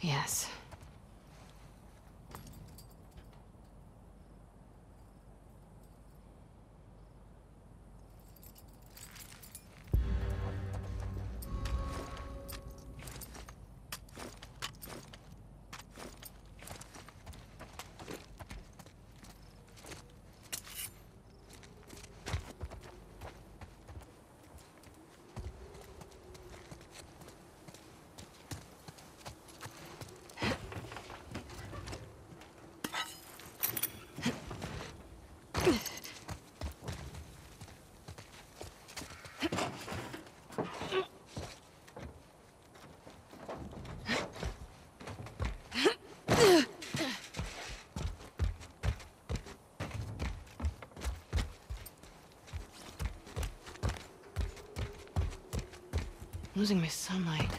Yes. Losing my sunlight.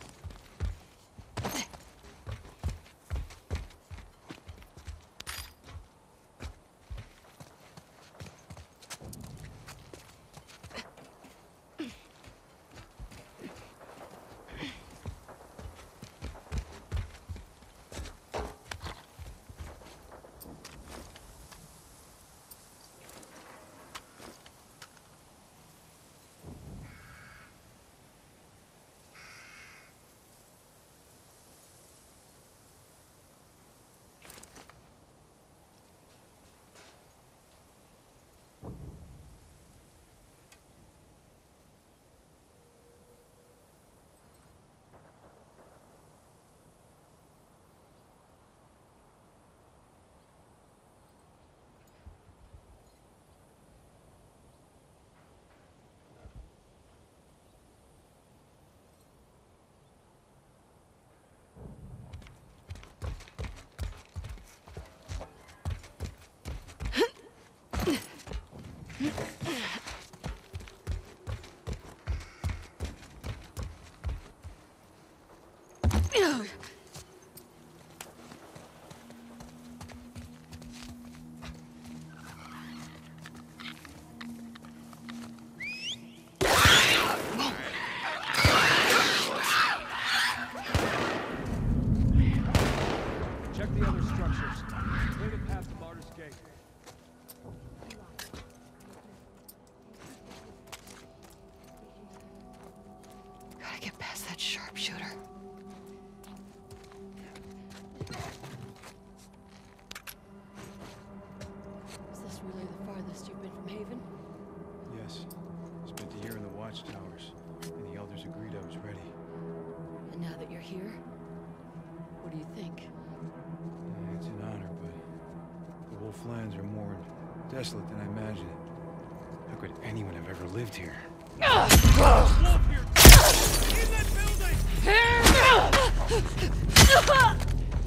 Check the other structures. Clear the path to Martyr's Gate. Gotta get past that sharpshooter. Is this really the farthest you've been from Haven? Yes. Spent a year in the watchtowers, and the elders agreed I was ready. And now that you're here, what do you think? It's an honor, but the Wolflands are more desolate than I imagined. How could anyone have ever lived here? Wolf here! In that building!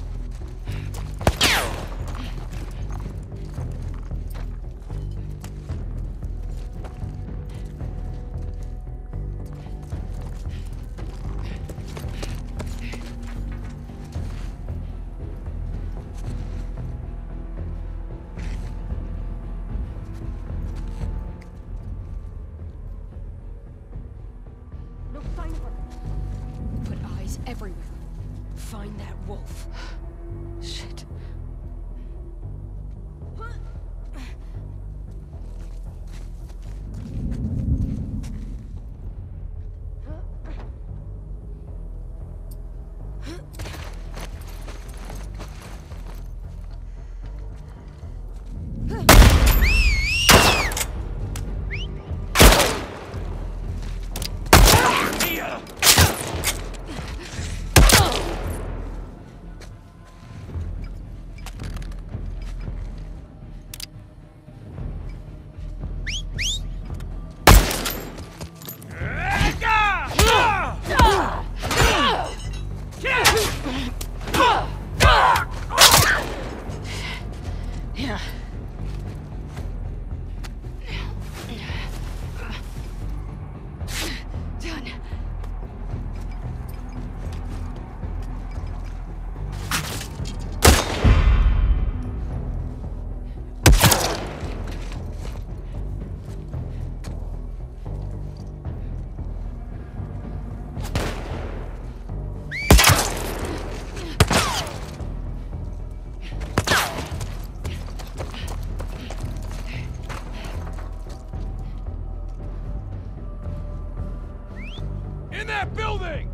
No time for it. Put eyes everywhere. Find that wolf. Shit. Yeah. Done. that building!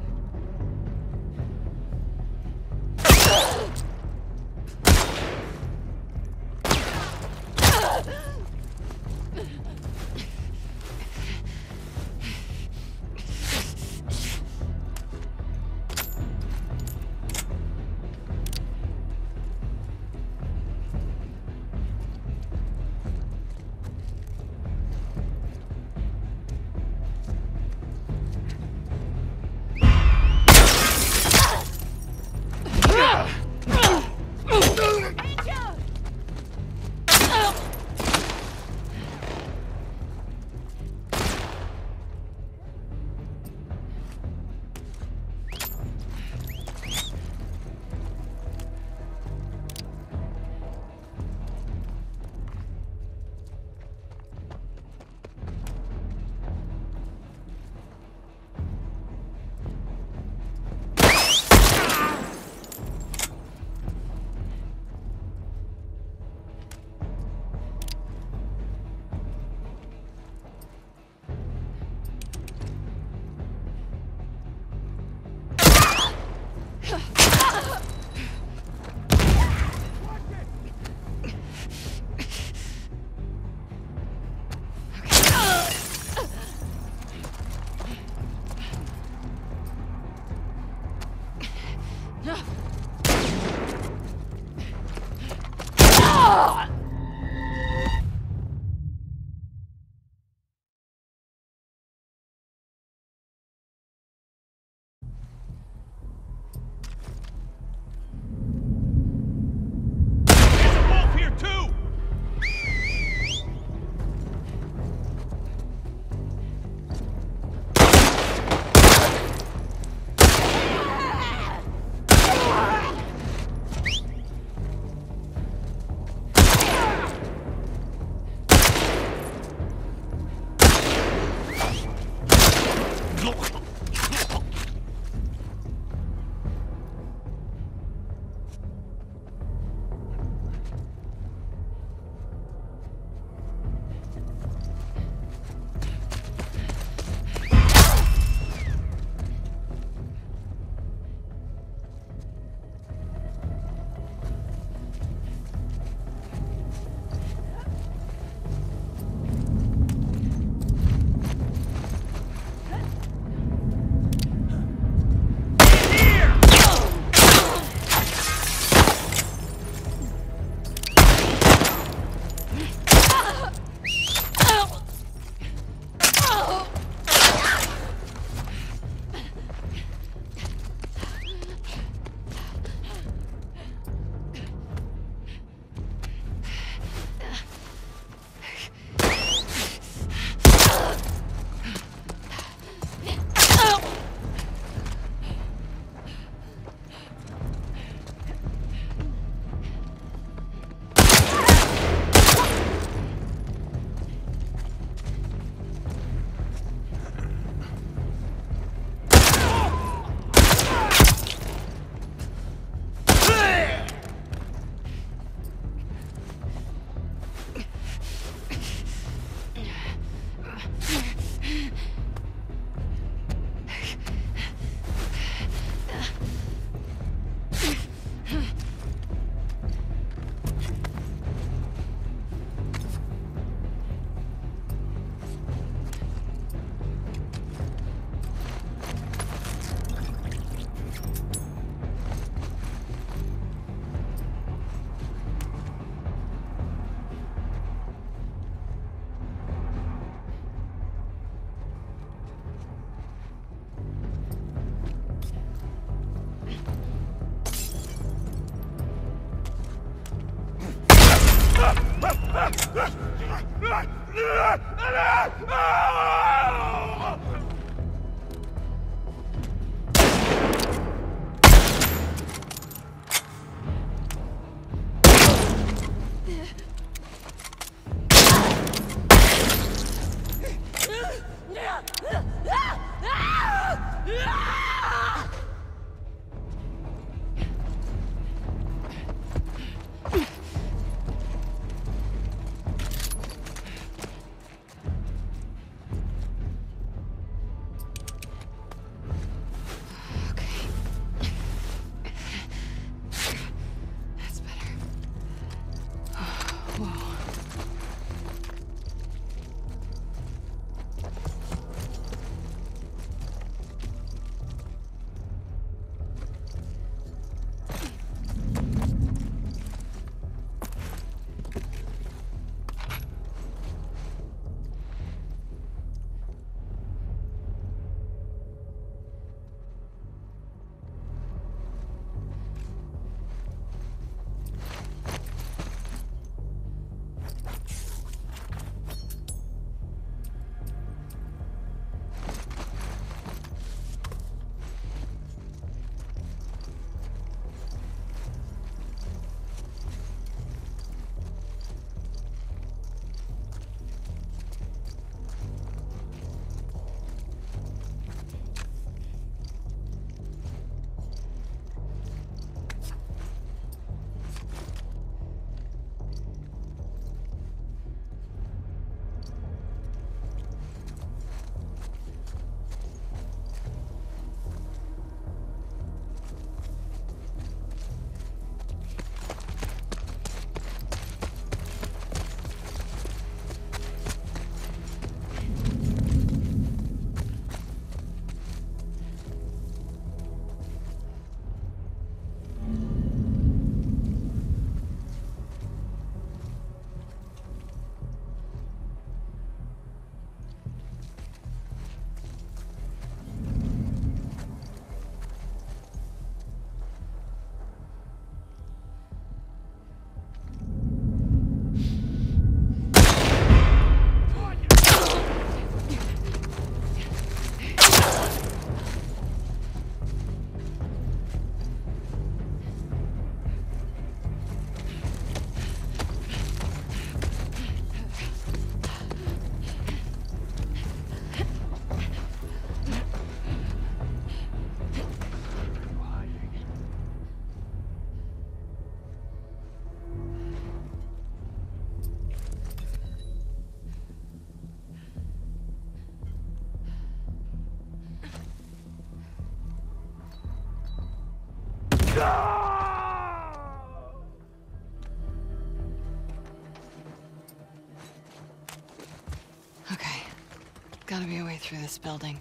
Okay. Gotta be a way through this building.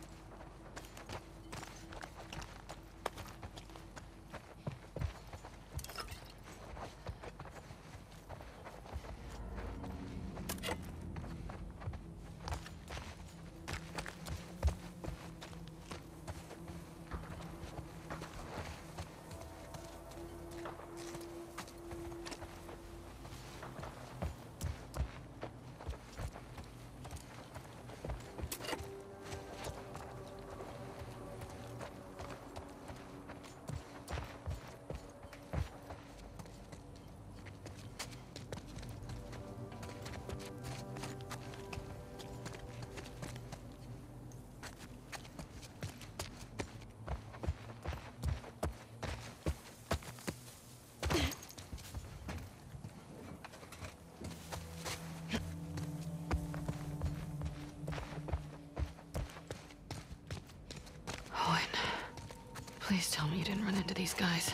Owen, please tell me you didn't run into these guys.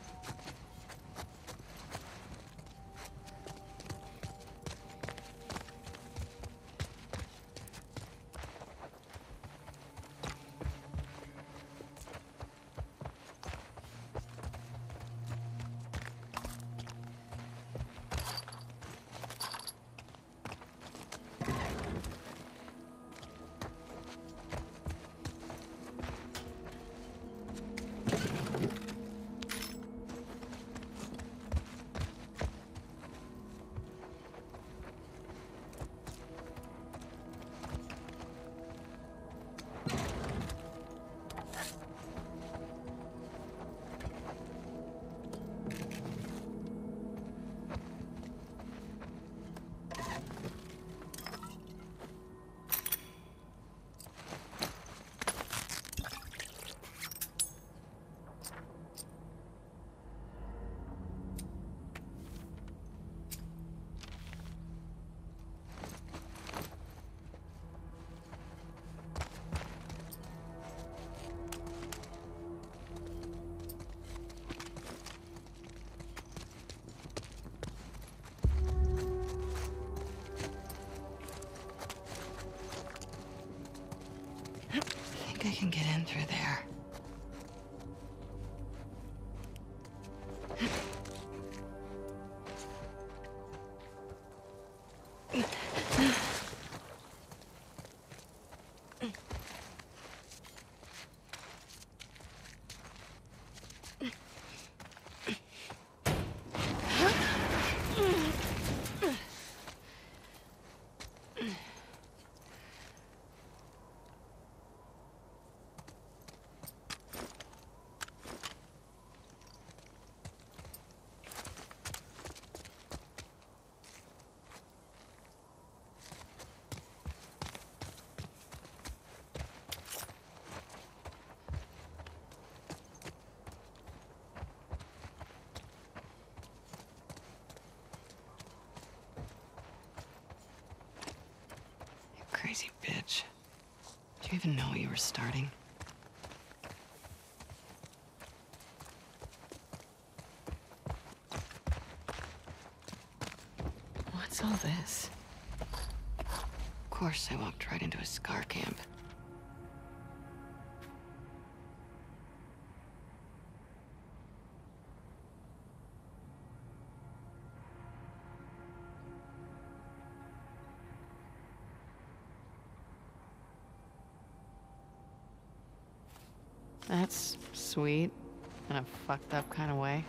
I think I can get in through there. Crazy bitch. Do you even know what you were starting? What's all this? Of course I walked right into a scar camp. That's sweet, in a fucked up kind of way.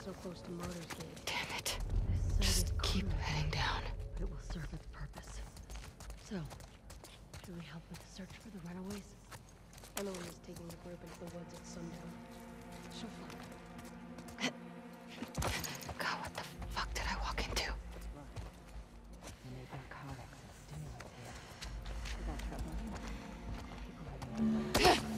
so close to Martyr's Gate. Damn it. This site Just is keep crude, heading down. but it will serve its purpose. So, should we help with the search for the runaways? Emily is taking the group into the woods at sundown. She'll find them. God, what the fuck did I walk into? And they've got codex and stimulants here. Is that trouble? People have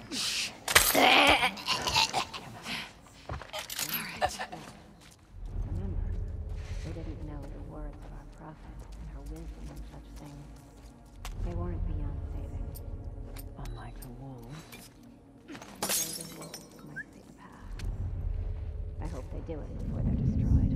Remember, they didn't know the words of our prophet and her wisdom on such things. They weren't beyond saving. Unlike the wolves, the wolves might see the path. I hope they do it before they're destroyed.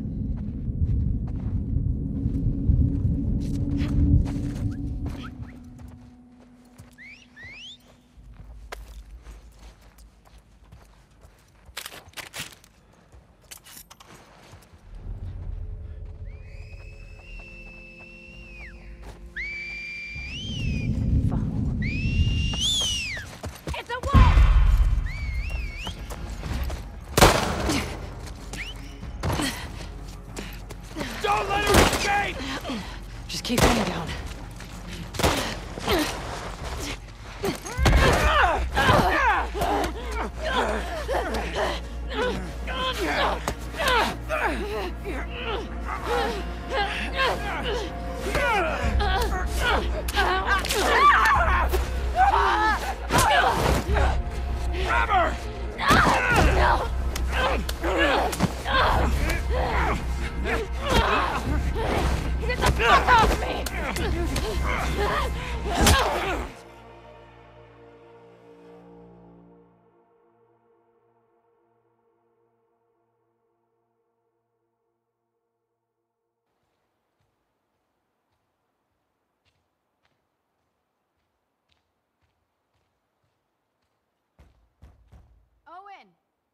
Don't let her escape! Just keep heading down. Grab her! Get the fuck off me! Owen!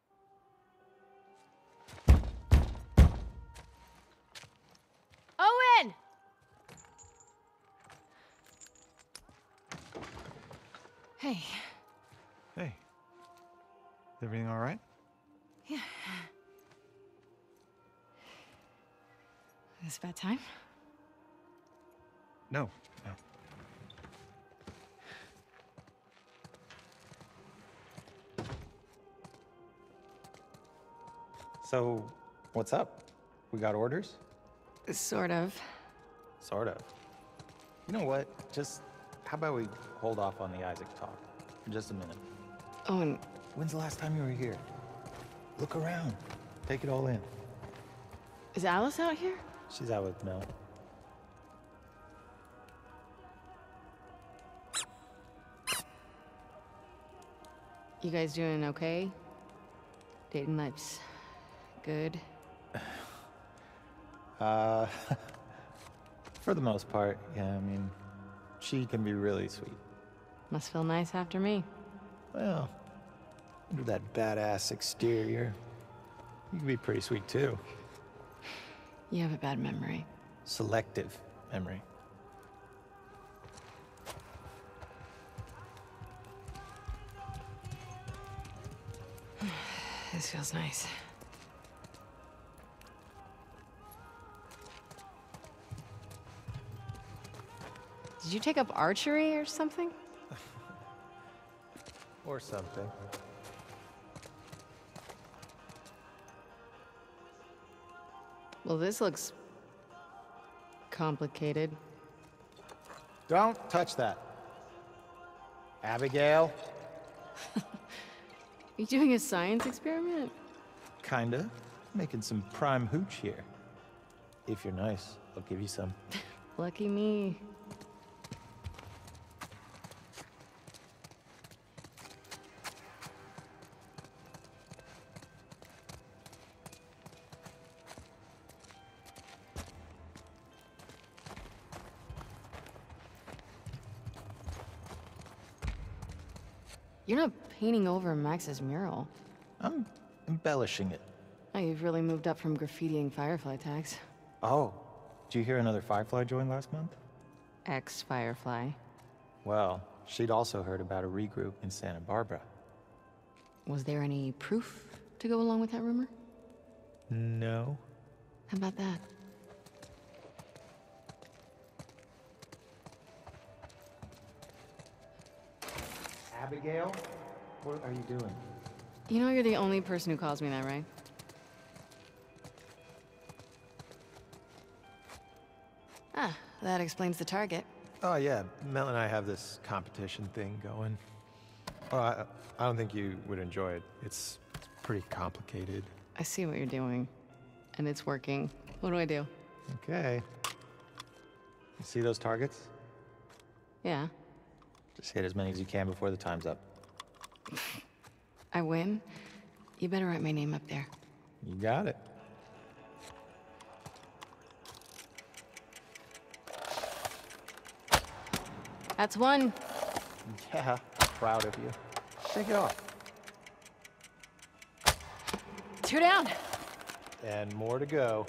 Owen! Hey. Hey. Is everything all right? Yeah. Is it about time? No. No. So, what's up? We got orders? Sort of. Sort of. You know what? Just, how about we hold off on the Isaac talk for just a minute? Oh, and When's the last time you were here? Look around. Take it all in. is Alice out here? She's out with Mel. You guys doing okay? Dating life's good? For the most part, yeah, I mean, she can be really sweet. Must feel nice after me. Well, under that badass exterior, you can be pretty sweet too. You have a bad memory. Selective memory. This feels nice. Did you take up archery or something? Or something. Well, this looks complicated. Don't touch that. Abigail? Are you doing a science experiment? Kinda. Making some prime hooch here. If you're nice, I'll give you some. Lucky me. You're not painting over Max's mural. I'm embellishing it. Oh, you've really moved up from graffitiing Firefly tags. Oh, did you hear another Firefly joined last month? Ex-Firefly. Well, she'd also heard about a regroup in Santa Barbara. Was there any proof to go along with that rumor? No. How about that? Abigail? What are you doing? You know you're the only person who calls me that, right? Ah, that explains the target. Oh, yeah. Mel and I have this competition thing going. Oh, I don't think you would enjoy it. It's pretty complicated. I see what you're doing, and it's working. What do I do? Okay. You see those targets? Yeah, Just hit as many as you can before the time's up. I win. You better write my name up there. You got it. That's one. Yeah, proud of you. Take it off. 2 down. And more to go.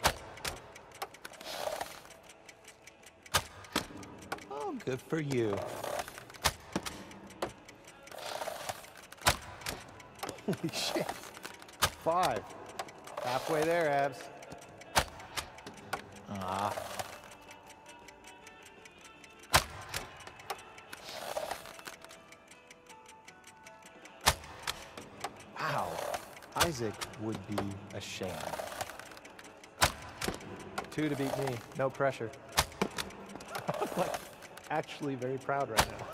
Oh, good for you. Holy shit. 5. Halfway there, Abs. Ah. Wow. Isaac would be ashamed. 2 to beat me. No pressure. I'm like actually very proud right now.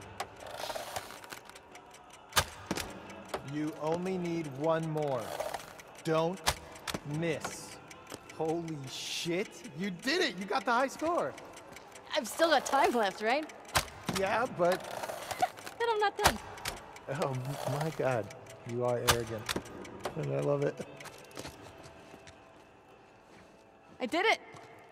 You only need 1 more. Don't miss. Holy shit. You did it. You got the high score. I've still got time left, right? Yeah, but... Then I'm not done. Oh my god. You are arrogant. And I love it. I did it!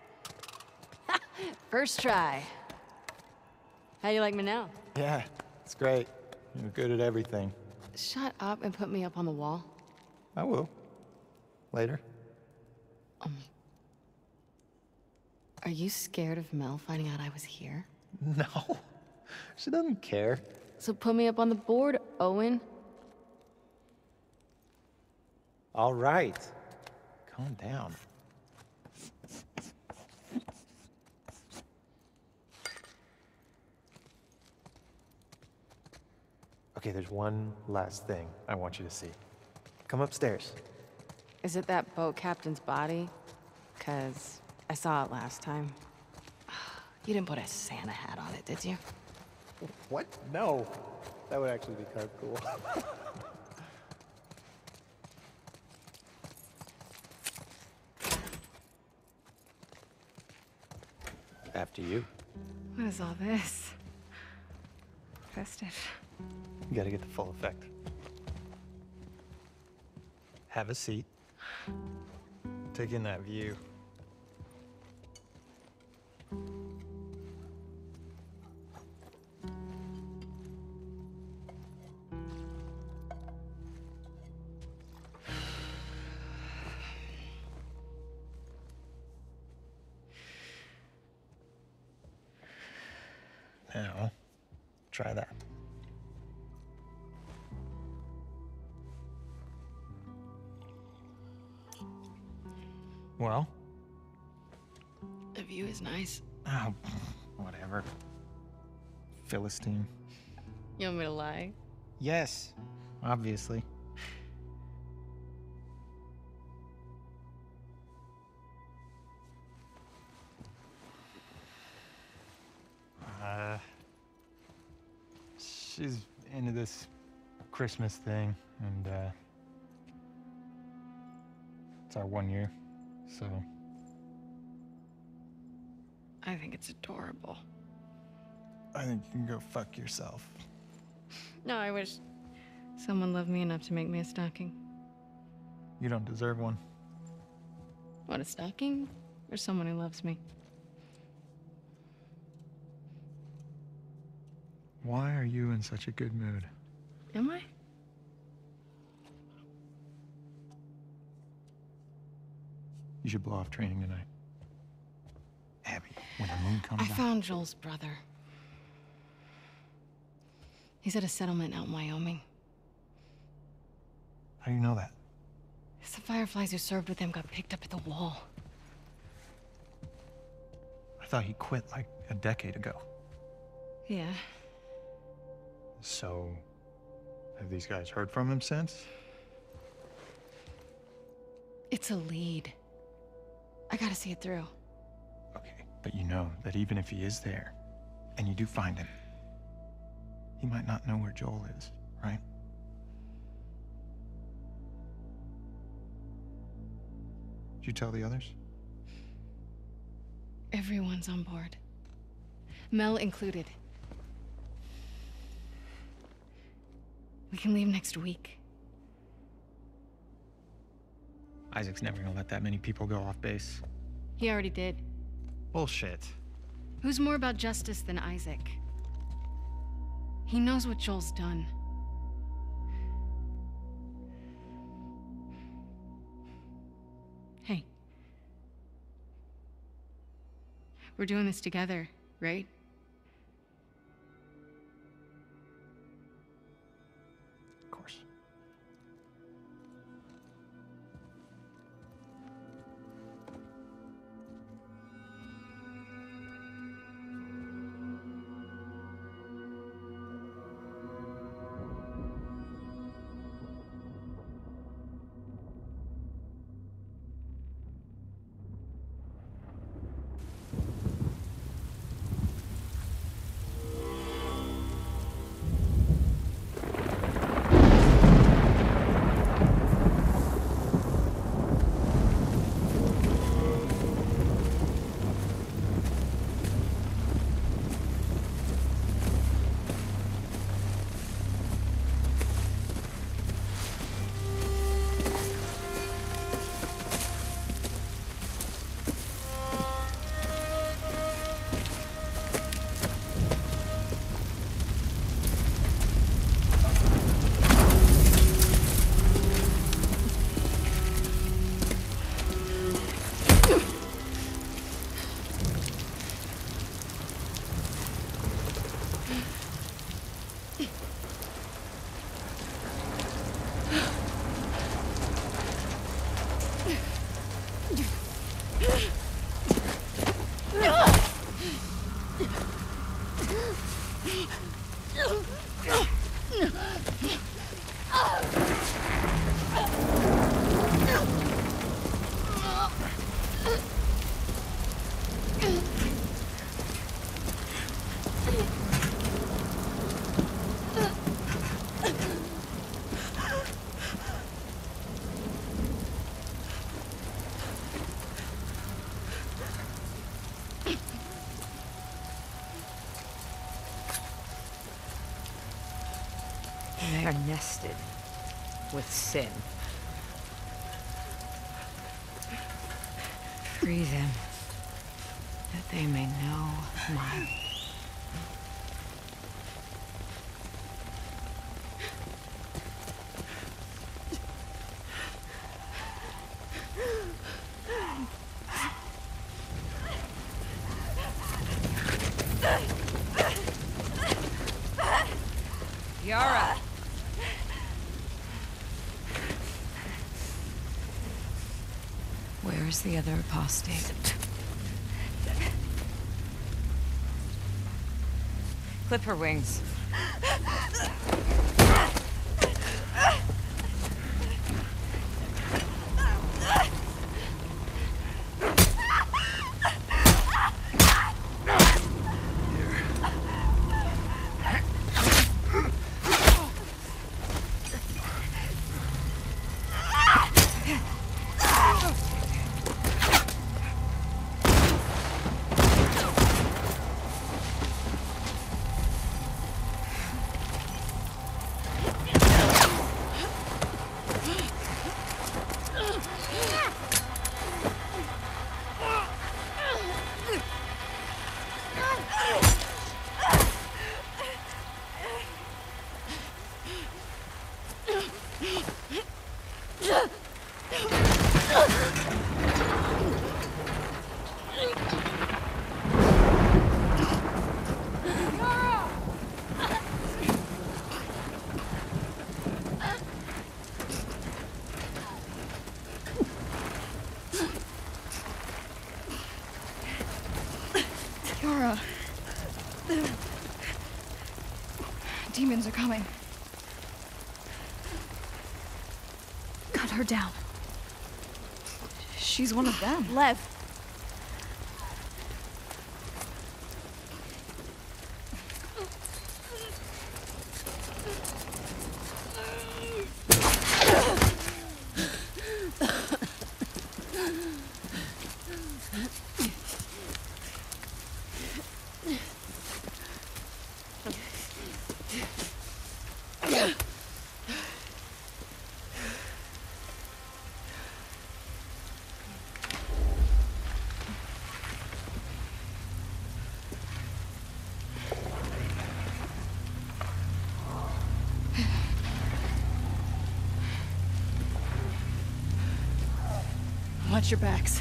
First try. How you like me now? Yeah, it's great. You're good at everything. Shut up and put me up on the wall. I will. Later. Are you scared of Mel finding out I was here? No. She doesn't care. So put me up on the board, Owen. All right. Calm down. Okay, there's one last thing I want you to see. Come upstairs. Is it that boat captain's body? 'Cause I saw it last time. You didn't put a Santa hat on it, did you? What? No. That would actually be kind of cool. After you. What is all this? Festive. You gotta get the full effect. Have a seat. Take in that view. Now, try that. Well? The view is nice. Oh, whatever. Philistine. You want me to lie? Yes, obviously. She's into this Christmas thing, and it's our 1 year, so. I think it's adorable. I think you can go fuck yourself. No, I wish someone loved me enough to make me a stocking. You don't deserve one. What, a stocking? Or someone who loves me? Why are you in such a good mood? Am I? You should blow off training tonight. Abby, when the moon comes I out... found Joel's brother. He's at a settlement out in Wyoming. How do you know that? The Fireflies who served with him got picked up at the wall. I thought he quit like a decade ago. Yeah. So, have these guys heard from him since? It's a lead. I gotta see it through. Okay, but you know that even if he is there, and you do find him, he might not know where Joel is, right? Did you tell the others? Everyone's on board. Mel included. We can leave next week. Isaac's never gonna let that many people go off base. He already did. Bullshit. Who's more about justice than Isaac? He knows what Joel's done. Hey. We're doing this together, right? Of course. They are nested with sin. Free them, that they may know my... Yara! Where is the other apostate? Clip her wings. Demons are coming. Cut her down. She's one of them. Lev. Watch your backs.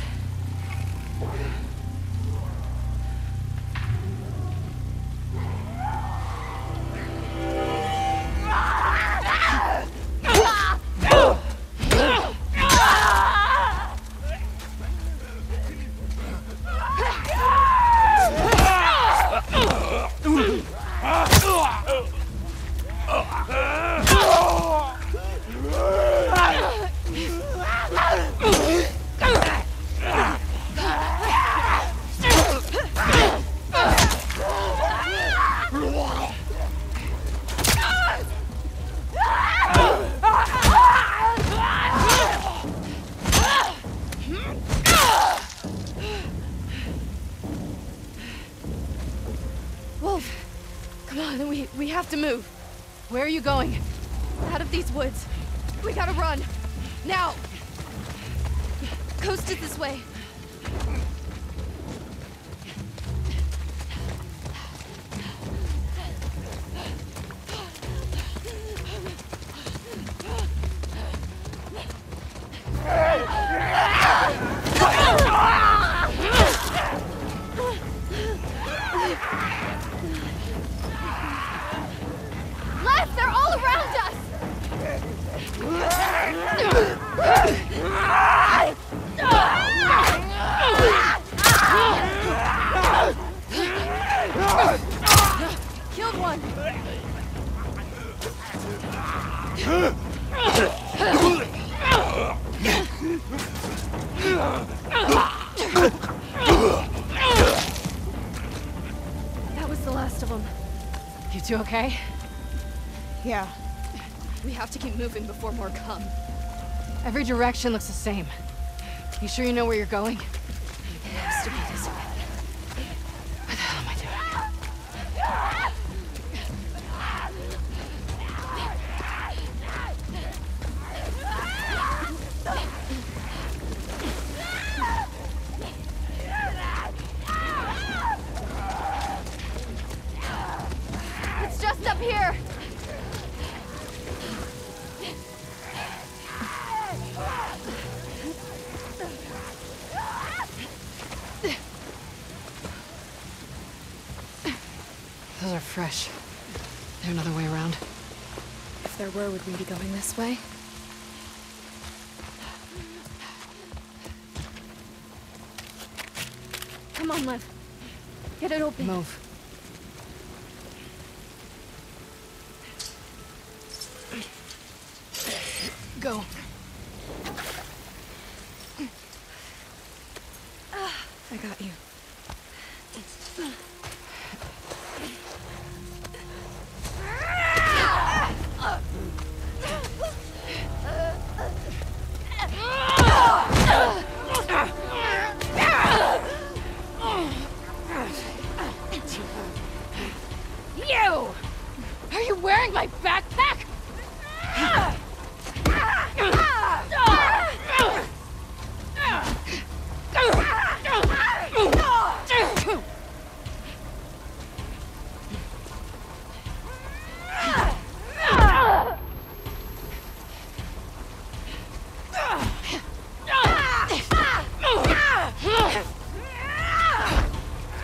Wolf! Come on, we have to move. Where are you going? Out of these woods. We gotta run. Now! Coast it this way. Lev, they're all around us! Killed one! That was the last of them. You two okay? Yeah. We have to keep moving before more come. Every direction looks the same. You sure you know where you're going? It has to be this way. What the hell am I doing? It's just up here! Those are fresh. There another way around? If there were, would we be going this way? Come on, Lev. Get it open. Move. Go. I got you. You! Are you wearing my backpack?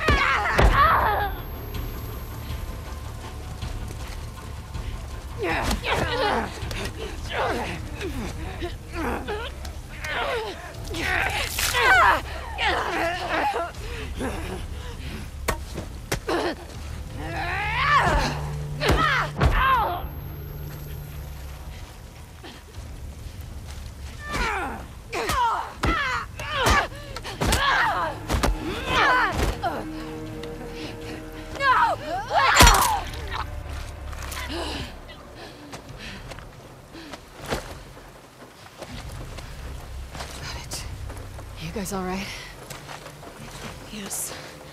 Yeah. Got it. You guys all right? Yes.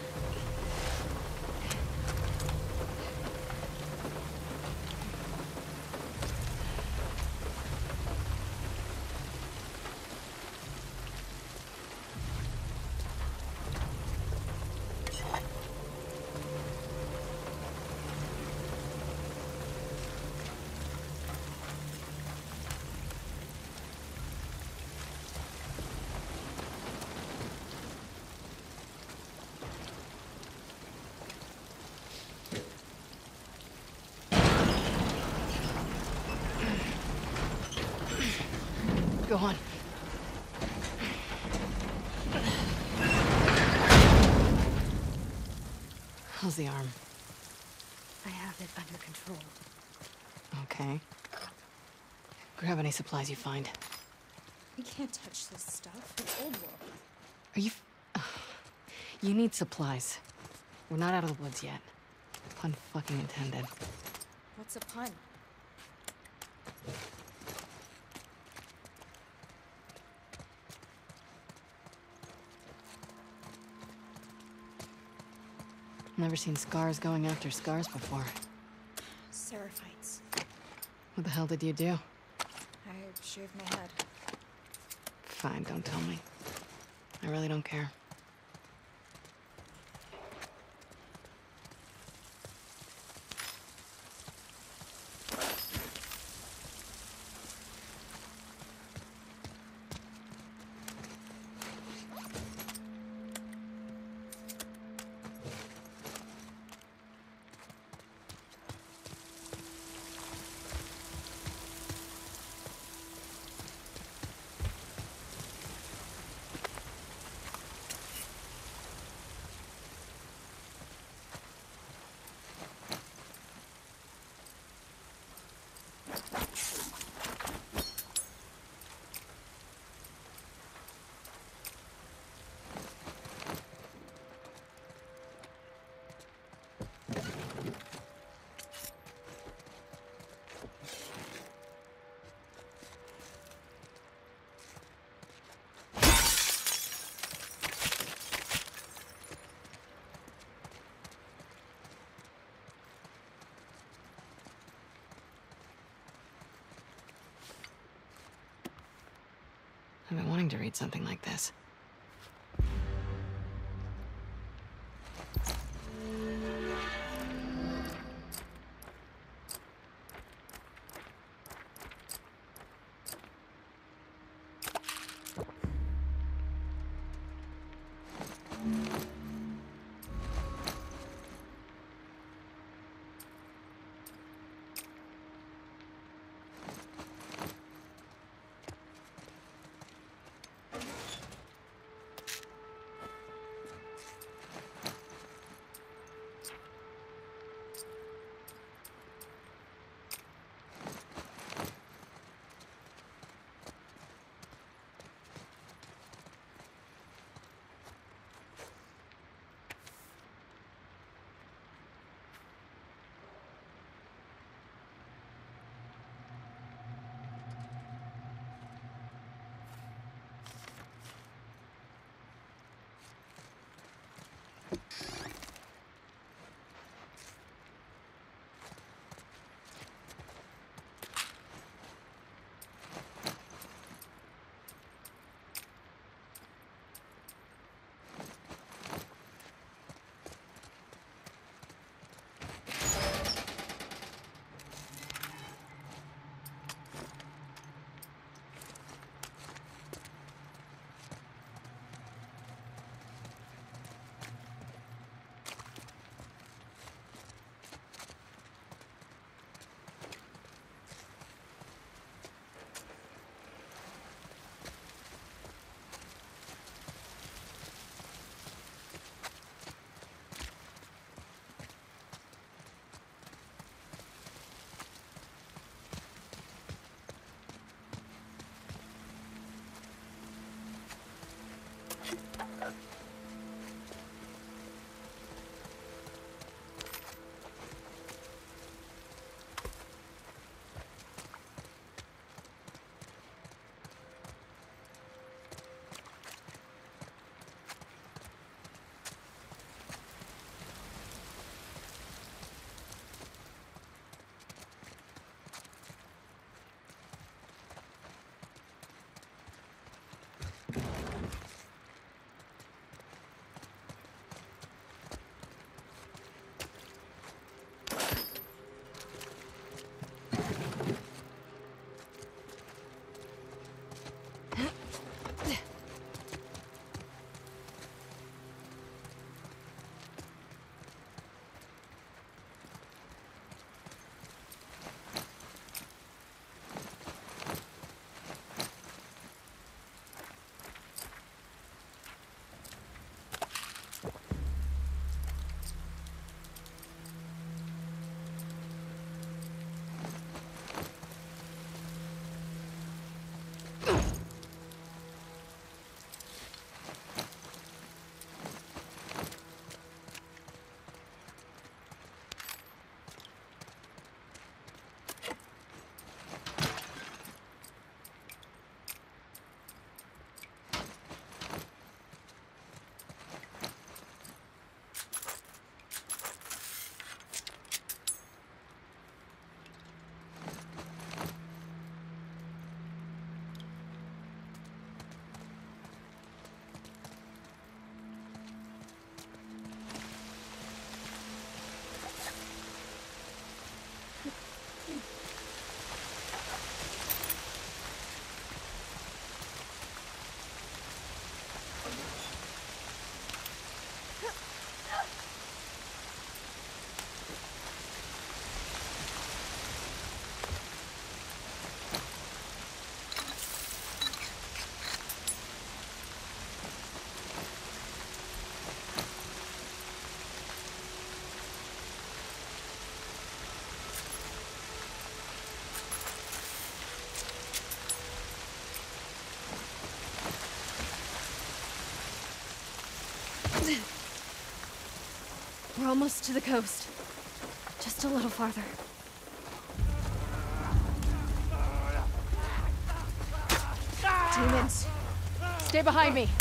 Go on. How's the arm? I have it under control. Okay. Grab any supplies you find. We can't touch this stuff. It's old world. Are you... You need supplies. We're not out of the woods yet. Pun fucking intended. What's a pun? Never seen scars going after scars before. Seraphites. What the hell did you do? I shaved my head. Fine, don't tell me. I really don't care. I've been wanting to read something like this. almost to the coast. Just a little farther. Demons! Stay behind me!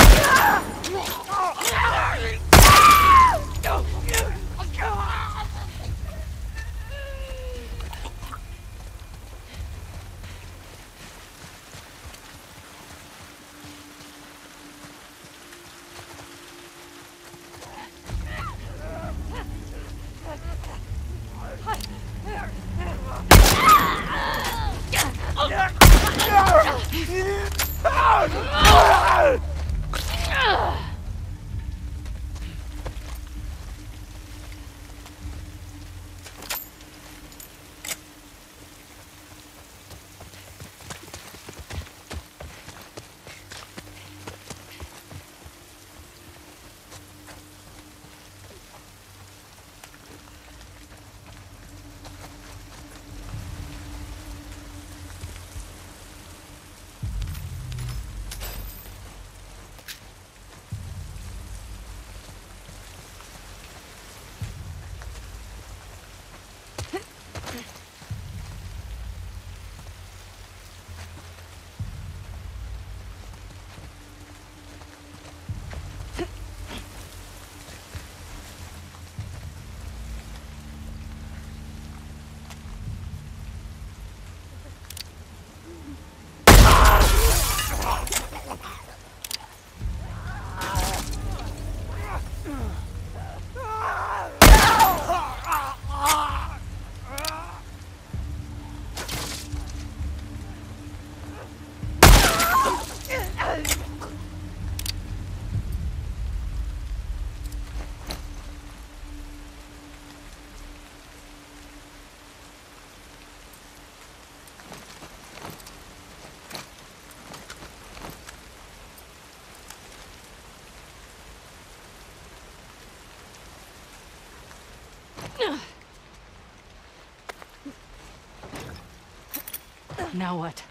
Now what?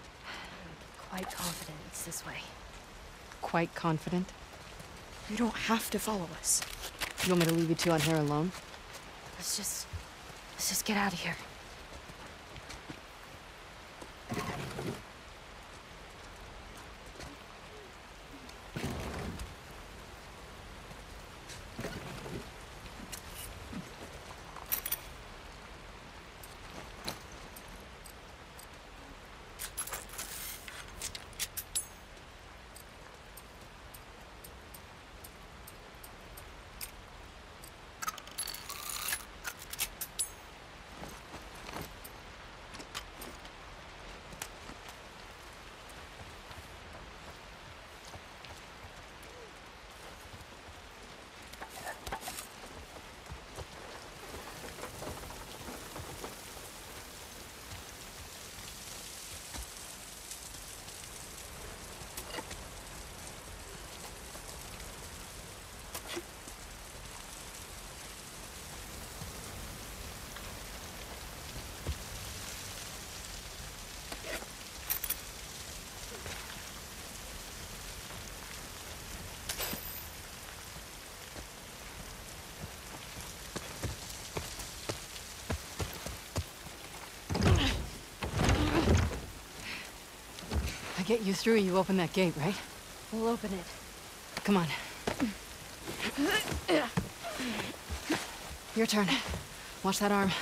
Quite confident it's this way. Quite confident? You don't have to follow us. You want me to leave you two on here alone? Let's just get out of here. I get you through, you open that gate, right? We'll open it. Come on. Your turn. Watch that arm.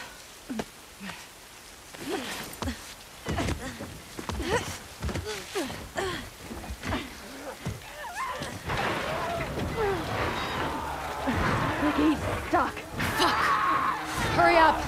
The gate's stuck. Fuck! Hurry up!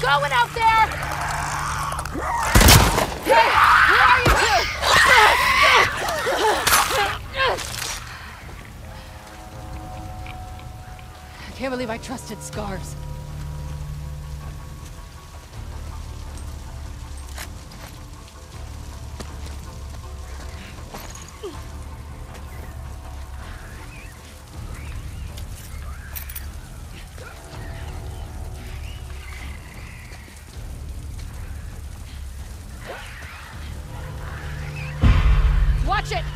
going out there! Hey, where are you two? I can't believe I trusted Scars. Watch it!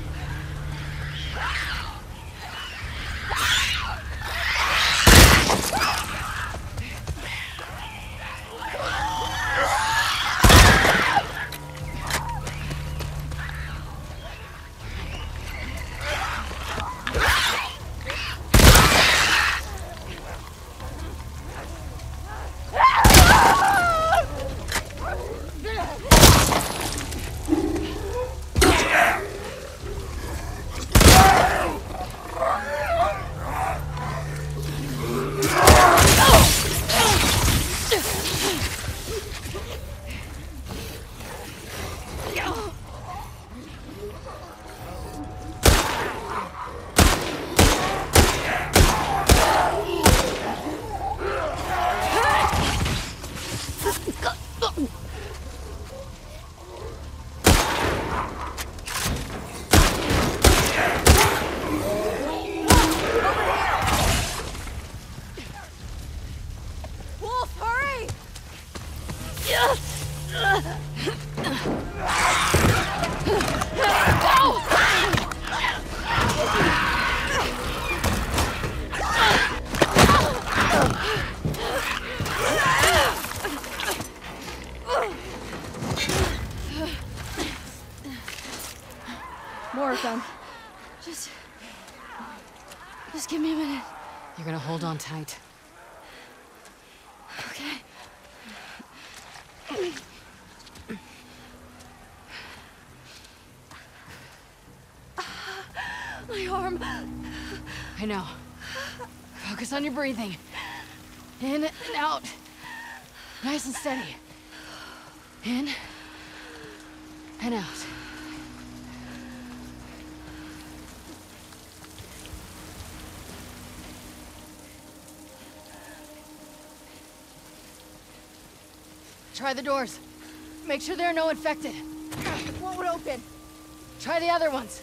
Wolf, hurry! More of them. Just give me a minute. You're gonna hold on tight. Okay. My arm. I know. Focus on your breathing. In and out. Nice and steady. In and out. Try the doors. Make sure there are no infected. It won't open. Try the other ones.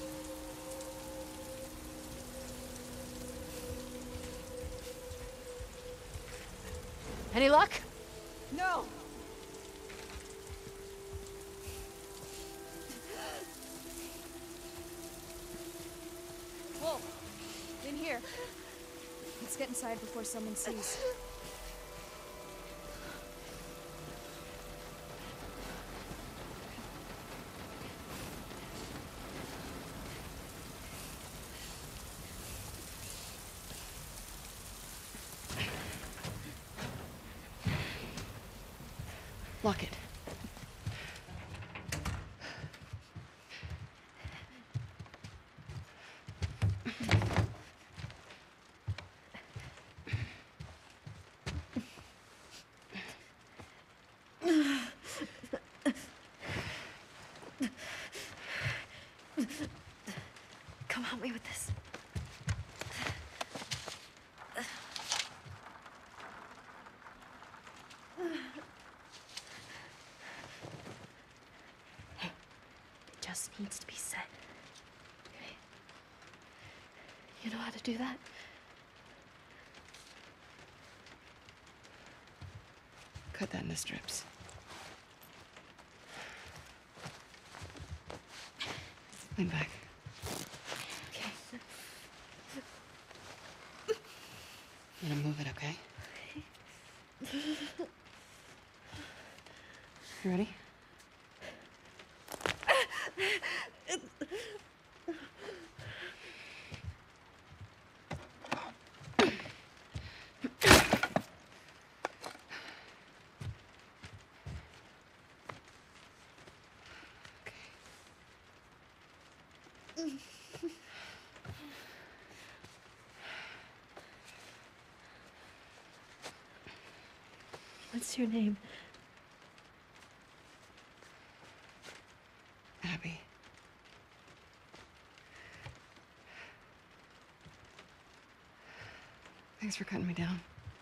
Any luck? No. Wolf, in here. Let's get inside before someone sees. Lock it. Come help me with this. Hey, it just needs to be said. Okay? You know how to do that? Cut that into strips. Lean back. Okay. I'm gonna move it, okay? You ready? What's your name? Abby. Thanks for cutting me down.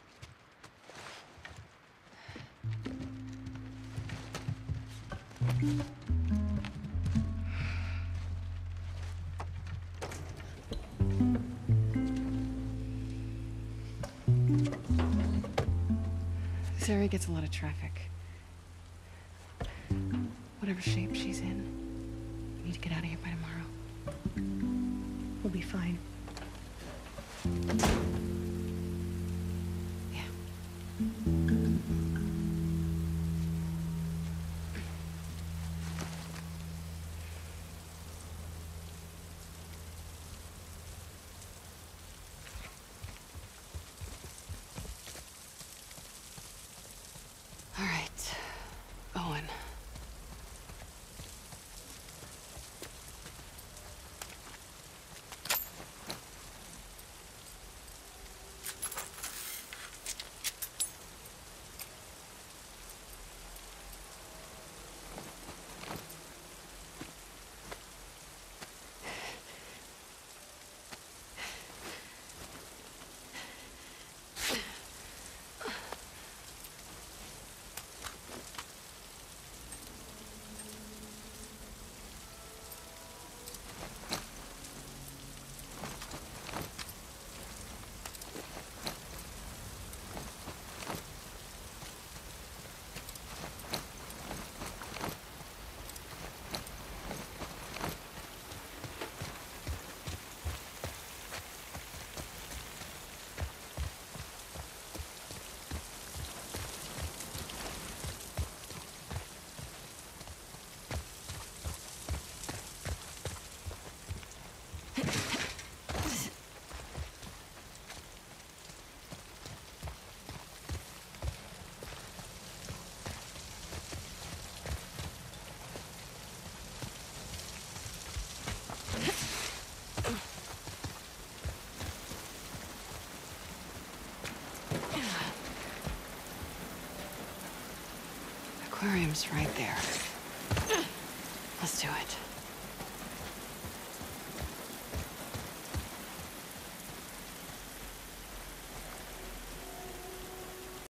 This area gets a lot of traffic. Whatever shape she's in, we need to get out of here by tomorrow. We'll be fine. Yeah. All right, Owen. Aquarium's right there. Let's do it.